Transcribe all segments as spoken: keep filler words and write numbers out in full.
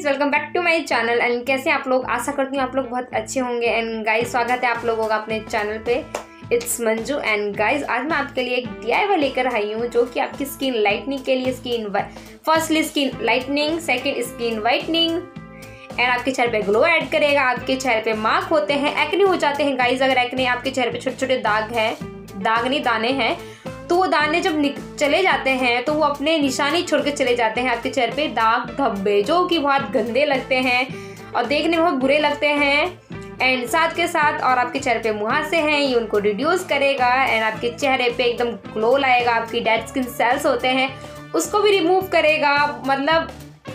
Guys, welcome back to my channel. And कैसे आप लोग, आशा करती हूँ आप लोग बहुत अच्छे होंगे। एंड गाइज, स्वागत है आप लोगों का अपने चैनल पे। इट्स मंजू। एंड गाइज, आज मैं आपके लिए एक डीआईवाई लेकर आई हूँ जो कि आपकी स्किन लाइटनिंग के लिए, skin firstly skin lightening, second skin whitening and आपके चेहरे पे ग्लो ऐड करेगा। आपके चेहरे पे मार्क होते हैं, एक्ने हो जाते हैं गाइज, अगर एक्ने आपके चेहरे पे छोटे छोटे दाग हैं, दाग नहीं दाने हैं, तो वो दाने जब चले जाते हैं तो वो अपने निशानी छोड़ के चले जाते हैं आपके चेहरे पे, दाग धब्बे जो कि बहुत गंदे लगते हैं और देखने में बहुत बुरे लगते हैं। एंड साथ के साथ और आपके चेहरे पे मुहासे हैं, ये उनको रिड्यूस करेगा एंड आपके चेहरे पे एकदम ग्लो लाएगा। आपकी डेड स्किन सेल्स होते हैं उसको भी रिमूव करेगा। मतलब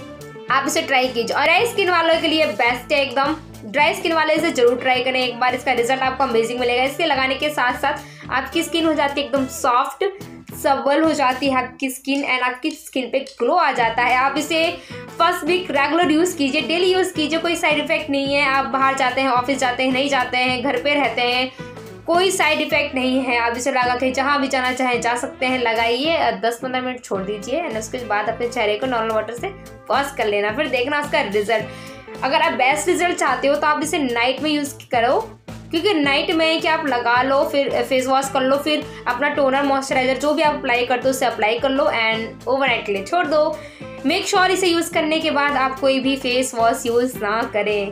आप इसे ट्राई कीजिए। और ड्राई स्किन वालों के लिए बेस्ट है एकदम। ड्राई स्किन वाले इसे जरूर ट्राई करें एक बार, इसका रिजल्ट आपको अमेजिंग मिलेगा। इसके लगाने के साथ साथ आपकी स्किन हो जाती है एकदम सॉफ्ट, सबल हो जाती है आपकी स्किन एंड आपकी स्किन पे ग्लो आ जाता है। आप इसे फर्स्ट वीक रेगुलर यूज़ कीजिए, डेली यूज़ कीजिए, कोई साइड इफेक्ट नहीं है। आप बाहर जाते हैं, ऑफिस जाते हैं, नहीं जाते हैं, घर पे रहते हैं, कोई साइड इफेक्ट नहीं है। आप इसे लगा के जहाँ भी जाना चाहें जा सकते हैं। लगाइए, दस पंद्रह मिनट छोड़ दीजिए एंड उसके बाद अपने चेहरे को नॉर्मल वाटर से वॉश कर लेना, फिर देखना उसका रिजल्ट। अगर आप बेस्ट रिजल्ट चाहते हो तो आप इसे नाइट में यूज़ करो, क्योंकि नाइट में क्या आप लगा लो, फिर फेस वॉश कर लो, फिर अपना टोनर मॉइस्चराइजर जो भी आप अप्लाई करते हो उसे अप्लाई कर लो एंड ओवरनाइट के लिए छोड़ दो। मेक श्योर इसे यूज़ करने के बाद आप कोई भी फेस वॉश यूज़ ना करें।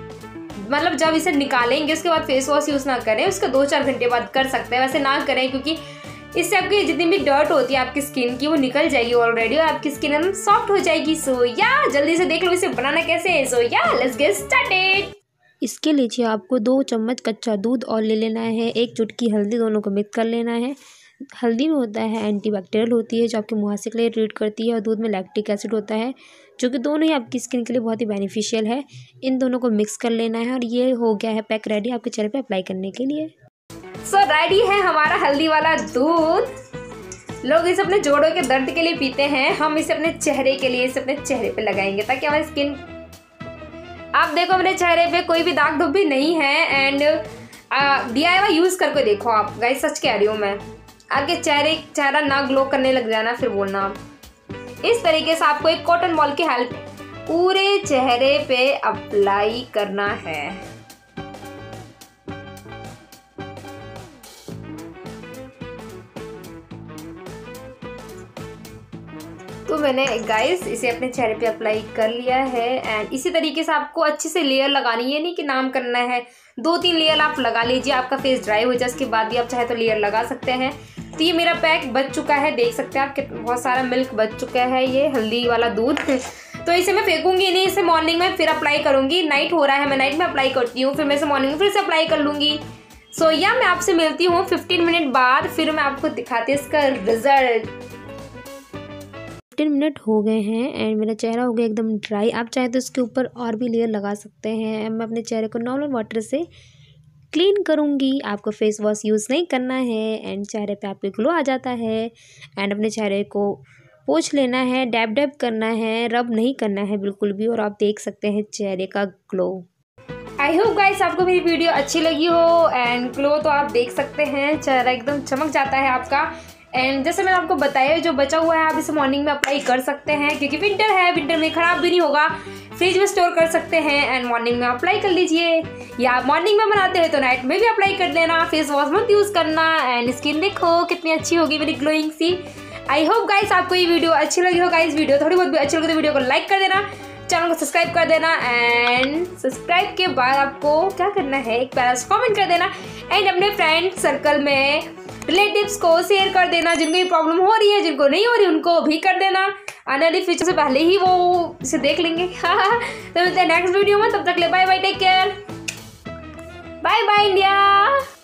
मतलब जब इसे निकालेंगे उसके बाद फेस वॉश यूज़ ना करें, उसके दो चार घंटे बाद कर सकते हैं, वैसे ना करें, क्योंकि इससे आपकी जितनी भी डर्ट होती है आपकी स्किन की वो निकल जाएगी ऑलरेडी और आपकी स्किन एकदम सॉफ्ट हो जाएगी। सो या जल्दी से देख लो इसे बनाना कैसे है। सो या लेट्स गेट स्टार्टेड। इसके लीजिए आपको दो चम्मच कच्चा दूध और ले लेना है, एक चुटकी हल्दी, दोनों को मिक्स कर लेना है। हल्दी में होता है एंटीबैक्टीरियल होती है जो आपके मुहासे के लिए ट्रीट करती है, और दूध में लैक्टिक एसिड होता है जो कि दोनों ही आपकी स्किन के लिए बहुत ही बेनिफिशियल है। इन दोनों को मिक्स कर लेना है और ये हो गया है पैक रेडी आपके चेहरे पे अप्लाई करने के लिए। सो so, रेडी है हमारा हल्दी वाला दूध। लोग इसे अपने जोड़ों के दर्द के लिए पीते हैं, हम इसे अपने चेहरे के लिए इसे अपने चेहरे पे लगाएंगे ताकि हमारी स्किन, आप देखो मेरे चेहरे पे कोई भी दाग धब्बे नहीं है। एंड डीआईवाई यूज़ करके देखो आप गाइस, सच कह रही हूँ मैं। आपके चेहरे चेहरा ना ग्लो करने लग जाना फिर बोलना आप। इस तरीके से आपको एक कॉटन बॉल की हेल्प पूरे चेहरे पे अप्लाई करना है। तो मैंने गाइस इसे अपने चेहरे पे अप्लाई कर लिया है एंड इसी तरीके से आपको अच्छे से लेयर लगानी है, नहीं कि नाम करना है। दो तीन लेयर आप लगा लीजिए, आपका फेस ड्राई हो जाए उसके बाद भी आप चाहे तो लेयर लगा सकते हैं। तो ये मेरा पैक बच चुका है, देख सकते हैं आप कितना बहुत सारा मिल्क बच चुका है, ये हल्दी वाला दूध। तो इसे मैं फेंकूंगी नहीं, इसे मॉर्निंग में फिर अप्लाई करूंगी। नाइट हो रहा है, मैं नाइट में अप्लाई करती हूँ, फिर मैं इसे मॉर्निंग में फिर से अप्लाई कर लूँगी। सो या मैं आपसे मिलती हूँ फिफ्टीन मिनट बाद, फिर मैं आपको दिखाती हूँ इसका रिजल्ट। फिफ्टीन मिनट हो गए हैं एंड मेरा चेहरा हो गया एकदम ड्राई। आप चाहे तो इसके ऊपर और भी लेयर लगा सकते हैं। मैं अपने चेहरे को नॉर्मल वाटर से क्लीन करूँगी, आपको फेस वॉश यूज़ नहीं करना है एंड चेहरे पे आपके ग्लो आ जाता है। एंड अपने चेहरे को पोंछ लेना है, डैब डैब करना है, रब नहीं करना है बिल्कुल भी, और आप देख सकते हैं चेहरे का ग्लो। आई होप गाइस आपको मेरी वीडियो अच्छी लगी हो एंड ग्लो तो आप देख सकते हैं, चेहरा एकदम चमक जाता है आपका। एंड जैसे मैंने आपको बताया, जो बचा हुआ है आप इसे मॉर्निंग में अप्लाई कर सकते हैं, क्योंकि विंटर है, विंटर में ख़राब भी नहीं होगा, फ्रिज में स्टोर कर सकते हैं एंड मॉर्निंग में अप्लाई कर लीजिए। या आप मॉर्निंग में बनाते हैं तो नाइट में भी अप्लाई कर देना, फेस वॉश मत यूज़ करना एंड स्किन देखो कितनी अच्छी होगी मेरी ग्लोइंग सी। आई होप गाइस आपको ये वीडियो अच्छी लगी हो। गाइस वीडियो थोड़ी बहुत भी अच्छी लगी तो वीडियो को लाइक कर देना, चैनल को सब्सक्राइब कर देना एंड सब्सक्राइब के बाद आपको क्या करना है, एक प्यारा सा कमेंट कर देना एंड अपने फ्रेंड सर्कल में रिलेटिव्स को शेयर कर देना, जिनको ये प्रॉब्लम हो रही है, जिनको नहीं हो रही उनको भी कर देना। आने वाली फ्यूचर से पहले ही वो इसे देख लेंगे। तो मिलते हैं नेक्स्ट वीडियो में, तब तक ले bye bye, take care, bye bye India.